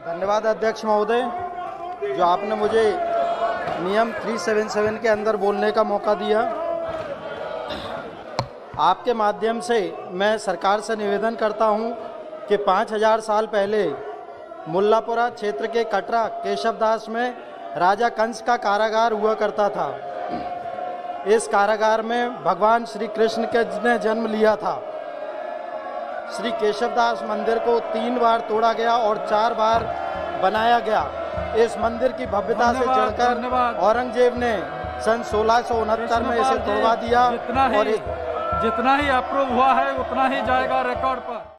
धन्यवाद अध्यक्ष महोदय, जो आपने मुझे नियम 377 के अंदर बोलने का मौका दिया। आपके माध्यम से मैं सरकार से निवेदन करता हूं कि 5000 साल पहले मुल्लापुरा क्षेत्र के कटरा केशवदास में राजा कंस का कारागार हुआ करता था। इस कारागार में भगवान श्री कृष्ण के ने जन्म लिया था। श्री केशवदास मंदिर को 3 बार तोड़ा गया और 4 बार बनाया गया। इस मंदिर की भव्यता से चढ़कर औरंगजेब ने सन 1669 में इसे तोड़वा दिया। जितना ही अप्रूव हुआ है उतना ही जाएगा रिकॉर्ड पर।